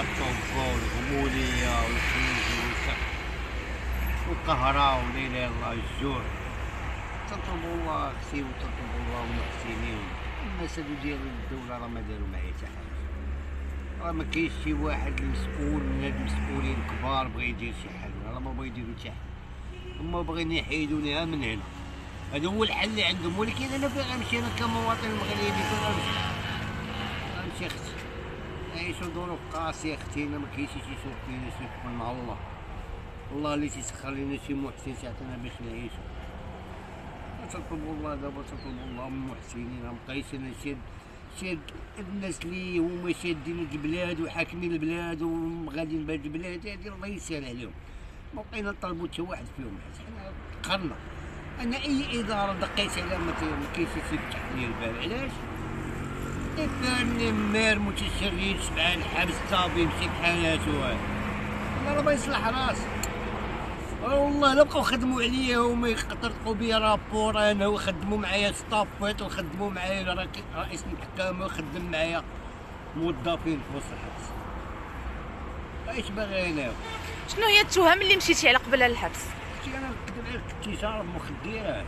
الطوبة والغمولية والكنوز والقهرة ولا إله إلا الله الجوع. تنطلبوا الله خسي وتنطلبوا الله المحسنين. الناس هادو ديال الدولة راه ما دارو معايا حتى حاجة. راه ما كاينش شي واحد المسؤول من هاد المسؤولين الكبار بغا يدير شي حاجة، راه ما بغا يديرو حتى حاجة. هما باغيين يحيدونيها من هنا. هذا هو الحل اللي عندهم، ولكن انا فين غنمشي انا كمواطن مغربي؟ فين غنمشي؟ غنمشي اختي نعيشو ظروف قاسية اختي. انا ما كاينش شي شوف فينا شي من الله، الله اللي تيسخر لينا شي محسن تعطينا باش نعيشو. تطلبوا الله دابا، تطلبوا الله من المحسنين. مابقايش انا شاد الناس اللي هما شادين البلاد وحاكمين البلاد وغاديين بهاد البلاد هادي، الله يسهل عليهم. ما بقينا نطلبوا حتى واحد فيهم، حيت حنا قرنا. انا اي اداره دقيت عليها ما كاينش تيفتح لي الباب. علاش؟ يدارني مير متشرد 7 الحبس صافي مشي بحالاتو. الله راه ما يصلح راسك. والله لا بقاو خدموا عليا هما يطرقوا بيا رابور انا ويخدموا معايا ستافات ويخدموا معايا رئيس المحكمه ويخدم معايا موظفين في وسط الحبس. ايش باغي انا؟ شنو هي التهم اللي مشيتي على قبل الحبس؟ انا نكذب عليك، التجاره مخدرات،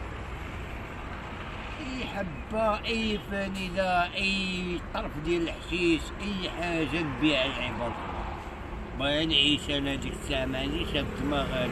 اي حبه اي فانيله اي طرف ديال الحشيش اي حاجه نبيع العباد. باغي نعيش انا ديك الساعه ما عنديش هاد الدماغ هذا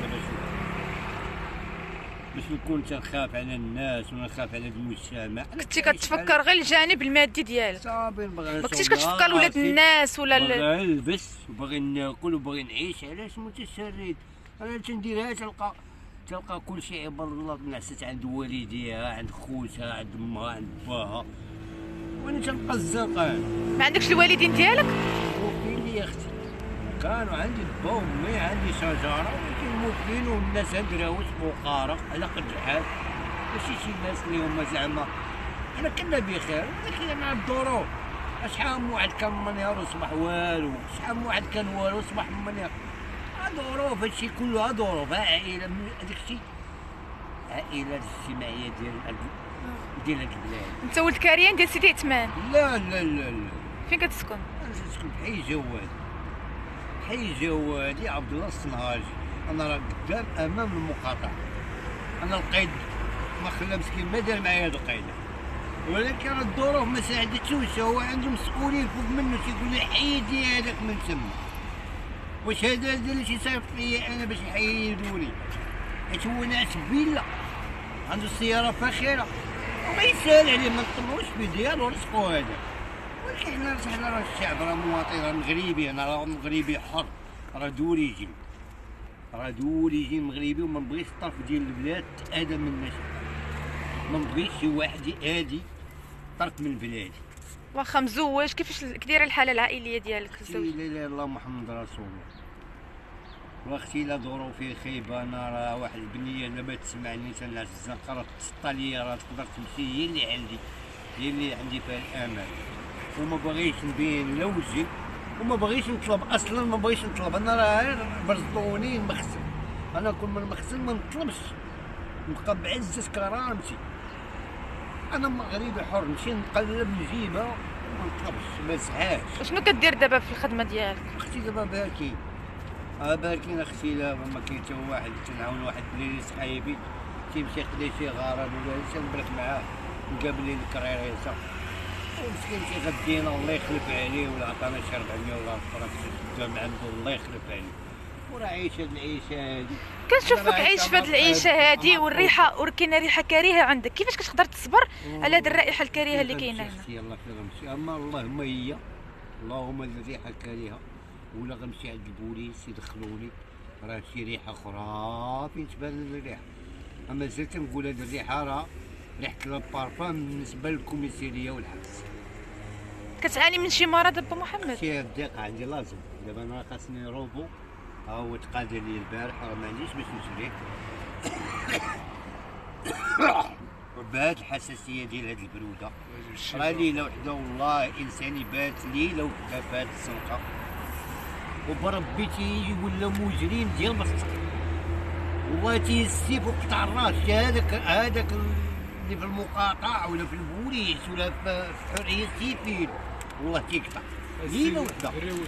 باش نكون تنخاف على الناس ونخاف على المجتمع. كنتي كتفكر غير الجانب المادي ديالك، صافي ما كنتيش كتفكر ولاد الناس ولا باغي نلبس وباغي ناكل وباغي نعيش. علاش متشرد؟ انا تنديرها تلقى كل شيء عباد الله نعست عند والديها عند خوتها عند امها عند باها، وانا تنبقى الزنقان. ما عندكش الوالدين ديالك؟ موكلين لي اختي، كانوا عندي با وامي، عندي شجره، ولكن موكلين والناس هندراوس فقراء على قد الحال، ماشي شي ناس اللي هما زعما. انا كنا بخير، ولكن مع الظروف شحال من واحد كان منير وصبح والو، شحال من واحد كان والو وصبح منير. ظروف، هادشي كله ظروف. عائله هذاك الشيء، عائله الاجتماعيه ديال هاد البلاد. انت ولد كاريان ديال سيدي عثمان؟ لا لا لا لا. فين كتسكن؟ انا تسكن في حي جواد، حي جوادي عبد الله الصنهاجي. انا راه قدام امام المقاطعه. انا القيد ما خلى مسكين ما دار معايا هاد القيده، ولكن الظروف ما ساعدتوش. هو عنده مسؤولين فوق منه تيقول لي حيدي هذاك من تما. واش هذا اللي تيصيفط ليا انا باش يحيدوني؟ حيت هو ناس فيلا عنده سياره فاخره وما يسال عليه، ما نطلبوش في ديالو رزقو هذا. ولكن حنا راه الشعب راه مواطن، راه مغربي، انا راه مغربي حر، راه دوريجين، راه دوريجين مغربي، وما نبغيش الطرف ديال البلاد تأذى من الناس. ما نبغيش شي واحد يأذي طرف من بلادي. واخا مزوج، كيفاش كدايره الحاله العائليه ديالك؟ لا اله الا الله محمد رسول الله. واختي لا ظروفي خايبه، انا راه واحد البنيه دابا تسمعني تنعس الزنقه راه تسطى ليا، راه تقدر تمشي هي اللي عندي، هي اللي عندي فيها الامل. وما باغيش نبين لا وجهي وما باغيش نطلب اصلا، ما باغيش نطلب. انا راه برزطوني المخزن، انا كل من المخزن ما نطلبش، نبقى بعزة كرامتي. انا مغربي حر، نمشي نقلب نجيبها وما نطلبش، ما نسعاش. شنو كدير دابا في الخدمه ديالك؟ اختي دابا باكين، باكين اختي. لا ما كاين حتى واحد. تنعاون واحد بليس حايبي تيمشي يقضي شي غرض ولا تنبرك معاه، نقابل لي الكريريسه ومسكين تيغدينا الله يخلف عليه، ولا عطانا شي 400 ولا 1000 خدام عنده الله يخلف عليه. وراه عايش هاد العيشه هادي. كنشوفك عايش في هاد العيشه هادي والريحه، وكاينه ريحه كريهه عندك، كيفاش كتقدر تصبر على هاد الرائحه الكريهه اللي كاينه هنا؟ يلاه فين غنمشي؟ اما اللهم هي، اللهم الريحه الكريهه، ولا غنمشي عند البوليس يدخلوني، راه شي ريحه اخرى فين تبان الريحه. اما زلت نقول هاد الريحه راه ريحه البارفان بالنسبه للكوميساريه والحبس. كتعاني من شي مرض ابا محمد؟ شي الضيق عندي لازم. دابا انا خاصني روبو، ها هو تقادر لي البارح، راه ما عنديش باش نشري. بهاد الحساسيه ديال هاد البروده، راه ليله وحده والله انسان يبات ليله وحده في هاد الزنقه، وبربي تيجي ولا مجرم ديال بسطك، والله تيسيف وقطع الراس. هذاك اللي في المقاطعه ولا في البوليس ولا في حريه السيفين والله تيقطع ليله وحده.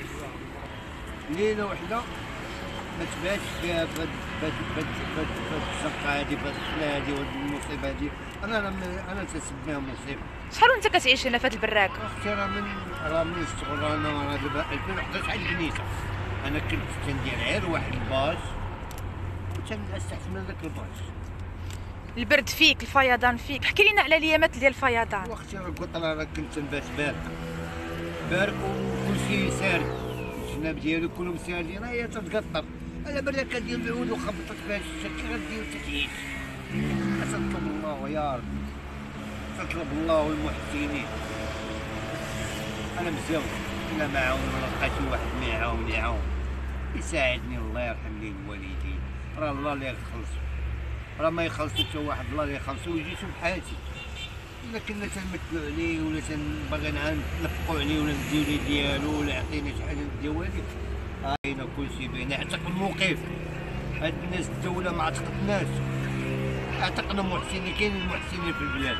ليله وحده ما تباتش فيها بهاد الشقه هادي، بهاد الخلا هادي، وهاد المصيبه هادي. انا تسميها مصيبه. شحال وانت كتعيش هنا في هاد البراك؟ اختي راه من الصغر، انا راه دابا 2011 عاد بنيتها. انا كنت تندير غير واحد الباش وتنستحمل داك الباش. البرد فيك، الفيضان فيك، حكي لينا على الايامات ديال الفيضان. واختي راه قلت راه كنت نبات بارك وكلشي سارد، الجناب ديالو كلهم مساردين، راه هي تتقطر على بالك كدير العود وخبطت فيها الشتا، كي غدير تتعيش. تطلب الله يا ربي، تطلب الله المحسنين. انا مزيان الا ما عاون ولا لقى شي واحد ما يعاون يساعدني، الله يرحم لي الوالدين. راه الله اللي يخلص، راه ما يخلص حتى واحد، الله اللي يخلصو ويجي يشوف حياتي. الا كنا تنمثلو عليه ولا باغي نلفقو عليه ولا نديو ليه ديالو ولا يعطينا شي حاجه نديوها ليه، راينا كلشي باين. اعتق الموقف، هاد الناس الدوله ما عتقتناش، اعتقنا محسنين، كاين المحسنين في البلاد.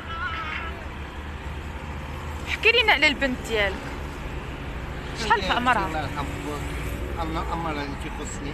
حكي لينا على البنت ديالك، شحال في عمرها؟ الله يرحمها، عمرها اللي تيخصني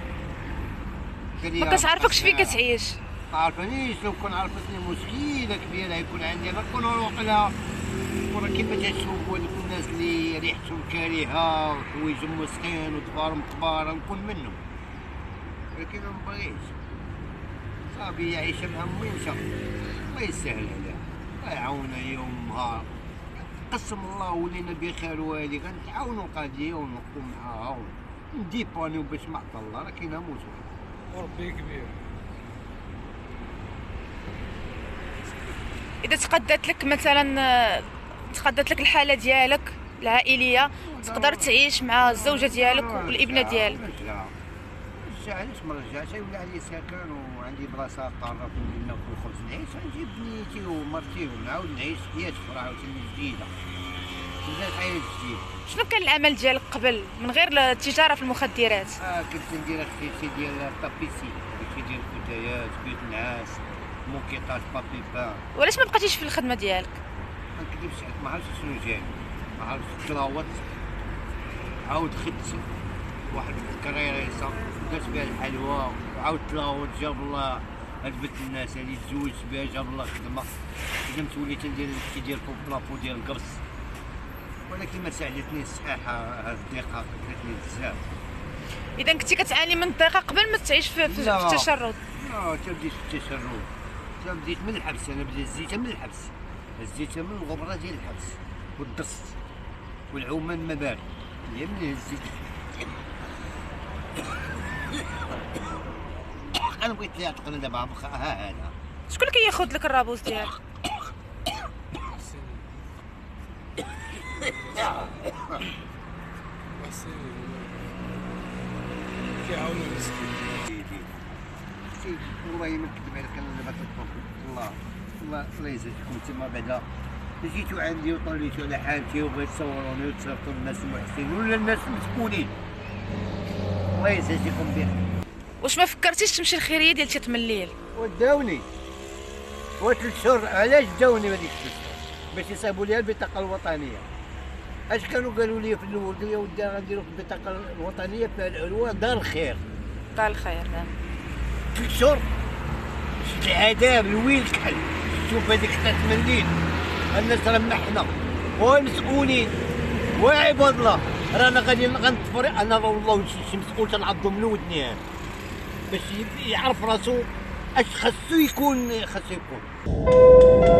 انا. ما كتعرفكش فين كتعيش؟ ما عرفانيش، لو كون عرفتني مشكله كبيره يكون عندي، انا نكون نروح وراه كيما تشوفوا هذوك الناس اللي ريحتهم كريهه وحوايجهم مسخين ودبارهم كبار نكون منهم، ولكن ما نبغيش. صافي يعيش مع امي ومشى، الله يسهل عليها، الله يعاونها يوم نهار. قسم الله ولينا بخير وهادي غنتعاونوا القضيه ونوقفوا معاها ونديبانيو باش ما عطا الله، راه كاين موت وربي كبير. اذا تقدات لك مثلا، تقدات لك الحاله ديالك العائليه، تقدر تعيش مع الزوجه ديالك والابنه ديالك؟ نرجع، علاش ما نرجعش؟ ولا عندي سكن وعندي بلاصه قررت ناكل خبز نعيش، نجيب بنيتي ومرتي ونعاود نعيش حياه اخرى عاوتاني جديده، بدات حياه جديده. شنو كان الامل ديالك قبل من غير التجاره في المخدرات؟ كنت ندير اختي ديال طابيسي، شي ديال الفتيات، بيوت نعاس، موكيطات، بابي بان. وعلاش ما بقيتيش في الخدمه ديالك؟ ما نكذبش عليك، ما عرفتش شنو جاني، ما عرفتش. تراوت عاود خدت واحد الكريريسه درت بها الحلوى، وعاود تلاوت جاب الله هاد بنت الناس هادي تزوجت بها، جاب الله خدمت وليت ندير الشي ديال لابو ديال القرص، ولكن ما ساعدتني الصحه، هاد الضيقه قتلتني بزاف. اذا كنتي كتعاني من الضيقه قبل ما تعيش في التشرد؟ لا، تبديت في التشرد، تبديت من الحبس. انا بديت زيتها من الحبس، هزيتها من الغبره ديال الحبس والدص والعومان المبارد، هي من هزيت. انا بغيت لي عتقنا دابا ها هذا. شكون اللي كياخذ لك الرابوس ديالك؟ كيعاونوا المسكين. والله ما نكذب عليك، انا دابا كنطلب الله يجازيكم نتوما بعدا جيتوا عندي وطليتوا على حالتي وبغيت تصوروني وتصيفطوا للناس المحسنين ولا الناس المسكونين، الله يجازيكم بخير. واش ما فكرتيش تمشي الخيريه ديال تيط من الليل؟ وداوني وثلاث شهور، علاش داوني هذيك 3 شهور؟ باش يصايبوا لي البطاقه الوطنيه. اش كانوا قالوا لي في الاول؟ يا ودي غنديروا في البطاقه الوطنيه في العلوه دار الخير. دار الخير، نعم. 3 شهور شفت العذاب، الويل كحل. شوف هذيك 3 مليون الناس راه محنا والمسؤولين وعباد الله، رانا غادي غنطفر. انا والله شي مسؤول تنعضو من ودني باش يعرف راسو اش خاصو يكون.